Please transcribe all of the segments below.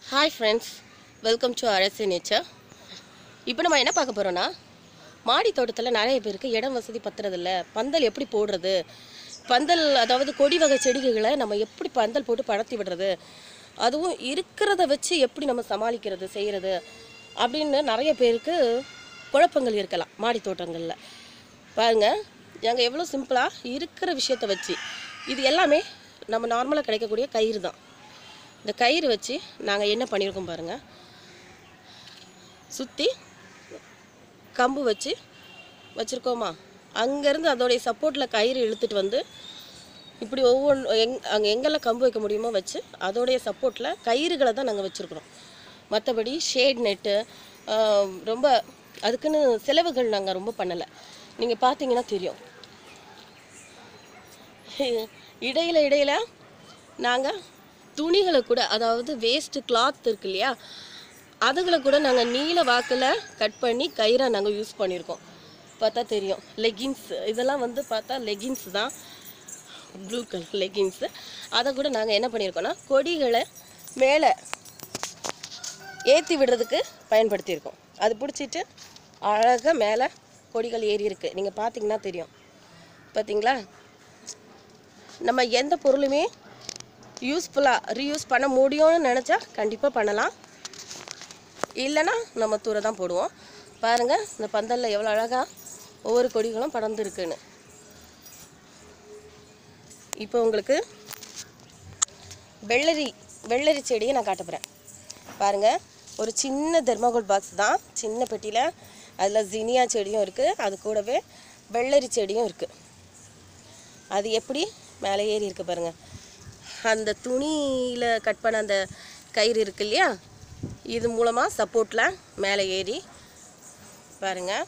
Hi friends, welcome to Arasu nature. இப்போ நம்ம என்ன பார்க்க போகிறோன்னா, மாடி தோட்டத்தில் நிறைய பேருக்கு இடம் வசதி பத்துறதில்ல. பந்தல் எப்படி போடுறது, பந்தல் அதாவது கொடி வகை செடிகளை நம்ம எப்படி பந்தல் போட்டு படர்த்தி விடுறது, அதுவும் இருக்கிறத வச்சு எப்படி நம்ம சமாளிக்கிறது செய்கிறது அப்படின்னு நிறைய பேருக்கு குழப்பங்கள் இருக்கலாம். மாடி தோட்டங்களில் பாருங்கள், நாங்கள் எவ்வளோ சிம்பிளாக இருக்கிற விஷயத்தை வச்சு, இது எல்லாமே நம்ம நார்மலாக கிடைக்கக்கூடிய கயிறு தான். இந்த கயிறு வச்சு நாங்கள் என்ன பண்ணியிருக்கோம் பாருங்கள். சுற்றி கம்பு வச்சுருக்கோமா, அங்கேருந்து அதோடைய சப்போர்ட்டில் கயிறு இழுத்துட்டு வந்து இப்படி அங்கே எங்கெல்லாம் கம்பு வைக்க முடியுமோ வச்சு அதோடைய சப்போர்ட்டில் கயிறுகளை தான் நாங்கள் வச்சுருக்குறோம். மற்றபடி ஷேட் நெட்டு ரொம்ப அதுக்குன்னு செலவுகள் நாங்கள் ரொம்ப பண்ணலை. நீங்கள் பார்த்தீங்கன்னா தெரியும். இடையில நாங்கள் துணிகளை கூட, அதாவது வேஸ்ட்டு கிளாத் இருக்கு இல்லையா, அதுகளை கூட நாங்கள் நீல வாக்கில் கட் பண்ணி கயிறாக நாங்கள் யூஸ் பண்ணியிருக்கோம். பார்த்தா தெரியும். லெகின்ஸ் இதெல்லாம் வந்து பார்த்தா லெகின்ஸ் தான், ப்ளூ கலர் லெகின்ஸு. அதை கூட நாங்கள் என்ன பண்ணியிருக்கோன்னா, கொடிகளை மேலே ஏற்றி விடுறதுக்கு பயன்படுத்தியிருக்கோம். அது பிடிச்சிட்டு அழகாக மேலே கொடிகள் ஏறி இருக்குது. நீங்கள் பார்த்தீங்கன்னா தெரியும். பார்த்தீங்களா, நம்ம எந்த பொருளுமே யூஸ்ஃபுல்லாக ரீயூஸ் பண்ண முடியும்னு நினச்சா கண்டிப்பாக பண்ணலாம், இல்லைன்னா நம்ம தூர தான் போடுவோம். பாருங்கள், இந்த பந்தலில் எவ்வளோ அழகாக ஒவ்வொரு கொடிகளும் படர்ந்துருக்குன்னு. இப்போ உங்களுக்கு வெள்ளரி செடியை நான் காட்ட போகிறேன். பாருங்கள், ஒரு சின்ன தெர்மாகோல் பாக்ஸ் தான், சின்ன பெட்டியில். அதில் ஜினியா செடியும் இருக்குது, அது கூடவே வெள்ளரி செடியும் இருக்குது. அது எப்படி மேலே ஏறி இருக்குது பாருங்கள். அந்த துணியில் கட் பண்ண அந்த கயிறு இருக்கு இல்லையா, இது மூலமாக சப்போர்ட்டில் மேலே ஏறி பாருங்கள்.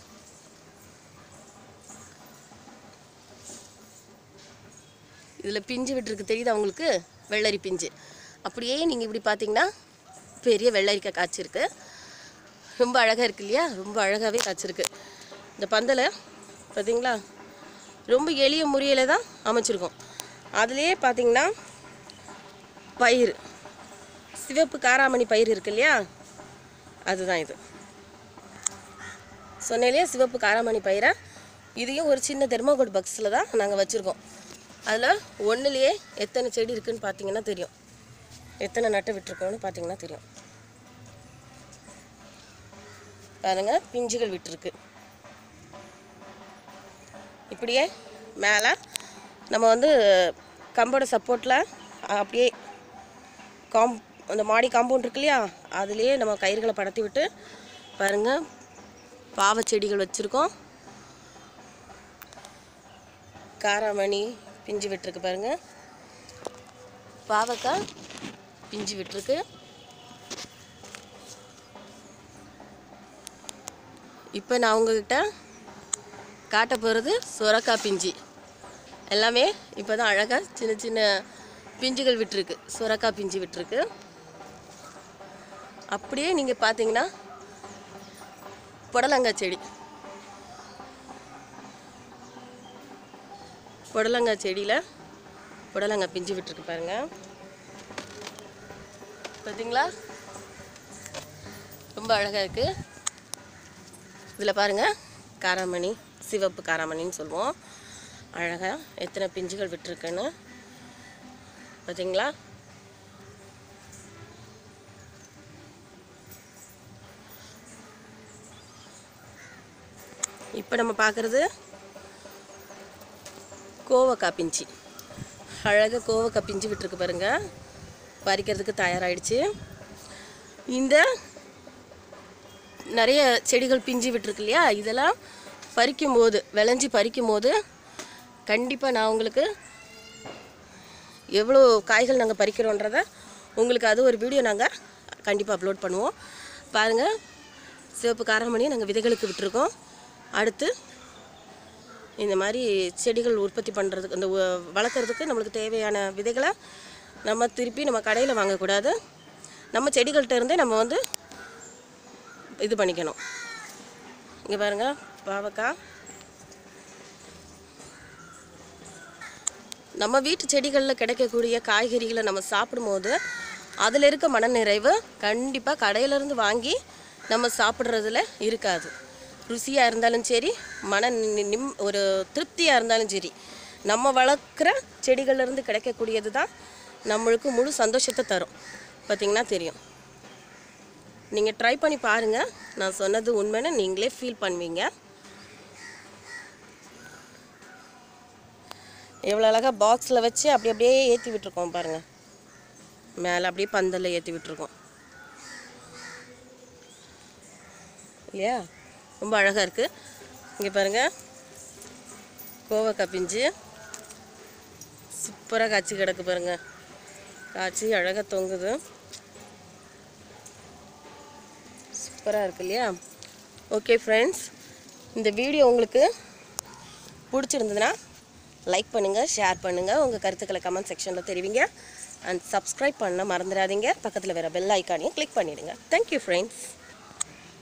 இதில் பிஞ்சு விட்டுருக்கு, தெரியுது அவங்களுக்கு, வெள்ளரி பிஞ்சு. அப்படியே நீங்கள் இப்படி பார்த்தீங்கன்னா பெரிய வெள்ளரிக்காய் காய்ச்சிருக்கு. ரொம்ப அழகாக இருக்குது இல்லையா, ரொம்ப அழகாகவே காய்ச்சிருக்கு. இந்த பந்தலை பார்த்தீங்களா, ரொம்ப எளிய முறையில் தான் அமைச்சிருக்கோம். அதுலேயே பார்த்தீங்கன்னா பயிர், சிவப்பு காராமணி பயிர் இருக்கு இல்லையா, அதுதான் இது. சொன்னேலையே சிவப்பு காராமணி பயிரை, இதையும் ஒரு சின்ன தெர்மாகோல் பாக்ஸில் தான் நாங்கள் வச்சுருக்கோம். அதில் ஒன்றுலேயே எத்தனை செடி இருக்குதுன்னு பார்த்தீங்கன்னா தெரியும், எத்தனை நட்டை விட்டுருக்கோன்னு பார்த்தீங்கன்னா தெரியும். பாருங்கள், பிஞ்சுகள் விட்டுருக்கு. இப்படியே மேலே நம்ம வந்து கம்போட சப்போர்ட்டில் அப்படியே அந்த மாடி காம்பவுண்ட் இருக்கு இல்லையா, அதுலேயே நம்ம கயிறுகளை படர்த்தி விட்டு பாருங்கள், பாவை செடிகள் வச்சுருக்கோம். காராமணி பிஞ்சு விட்டுருக்கு பாருங்கள், பாவக்காய் பிஞ்சு விட்டுருக்கு. இப்போ நான் உங்ககிட்ட காட்ட போகிறது சுரக்காய் பிஞ்சு. எல்லாமே இப்போ தான் அழகாக சின்ன சின்ன பிஞ்சுகள் விட்டுருக்கு, சுரக்காய் பிஞ்சு விட்டுருக்கு. அப்படியே நீங்கள் பார்த்தீங்கன்னா புடலங்காய் செடி, புடலங்காய் செடியில் புடலங்காய் பிஞ்சு விட்டுருக்கு பாருங்கள். பார்த்தீங்களா, ரொம்ப அழகாக இருக்குது. இதில் பாருங்கள், காராமணி, சிவப்பு காராமணின்னு சொல்லுவோம். அழகாக எத்தனை பிஞ்சுகள் விட்டுருக்குன்னு பார்த்தீங்களா. இப்போ நம்ம பார்க்குறது கோவக்காய் பிஞ்சு. அழகாக கோவக்காய் பிஞ்சு விட்டுருக்கு பாருங்கள், பறிக்கிறதுக்கு தயாராகிடுச்சு. இந்த நிறைய செடிகள் பிஞ்சு விட்டுருக்கு இல்லையா, இதெல்லாம் பறிக்கும்போது, விளைஞ்சி பறிக்கும்போது கண்டிப்பாக நான் உங்களுக்கு எவ்வளோ காய்கள் நாங்கள் பறிக்கிறோன்றத உங்களுக்கு அது ஒரு வீடியோ நாங்கள் கண்டிப்பாக அப்லோட் பண்ணுவோம். பாருங்கள், சிவப்பு காராமணியை நாங்கள் விதைகளுக்கு விட்டுருக்கோம். அடுத்து இந்த மாதிரி செடிகள் உற்பத்தி பண்ணுறதுக்கு, அந்த வளர்க்குறதுக்கு நம்மளுக்கு தேவையான விதைகளை நம்ம திருப்பி நம்ம கடையில் வாங்கக்கூடாது, நம்ம செடிகள்கிட்ட இருந்தே நம்ம வந்து இது பண்ணிக்கணும். இங்கே பாருங்கள், பாவக்காய் நம்ம வீட்டு செடிகளில் கிடைக்கக்கூடிய காய்கறிகளை நம்ம சாப்பிடும்போது அதில் இருக்க மனநிறைவு கண்டிப்பாக கடையிலேருந்து வாங்கி நம்ம சாப்பிட்றதுல இருக்காது. ருசியாக இருந்தாலும் சரி, ஒரு திருப்தியாக இருந்தாலும் சரி, நம்ம வளர்க்குற செடிகள்லேருந்து கிடைக்கக்கூடியது தான் நம்மளுக்கு முழு சந்தோஷத்தை தரும். பார்த்திங்கன்னா தெரியும். நீங்கள் ட்ரை பண்ணி பாருங்கள். நான் சொன்னது உண்மைன்னு நீங்களே ஃபீல் பண்ணுவீங்க. எவ்வளோ அழகாக பாக்ஸில் வச்சு அப்படியே ஏற்றி விட்டுருக்கோம் பாருங்கள். மேலே அப்படியே பந்தலில் ஏற்றி விட்டுருக்கோம் இல்லையா? ரொம்ப அழகாக இருக்குது. இங்கே பாருங்கள், கோவக்காய் பிஞ்சு சூப்பராக காய்ச்சி கிடக்கு பாருங்கள். காய்ச்சி அழகாக தொங்குது. சூப்பராக இருக்கு இல்லையா? ஓகே ஃப்ரெண்ட்ஸ், இந்த வீடியோ உங்களுக்கு பிடிச்சிருந்ததுன்னா லைக் பண்ணுங்கள், ஷேர் பண்ணுங்கள், உங்கள் கருத்துக்களை கமெண்ட் செக்ஷனில் தெரிவிங்க. அண்ட் சப்ஸ்கிரைப் பண்ண மறந்துடாதீங்க. பக்கத்தில் வேறு பெல் ஐக்கானையும் கிளிக் பண்ணிவிடுங்க. Thank you friends.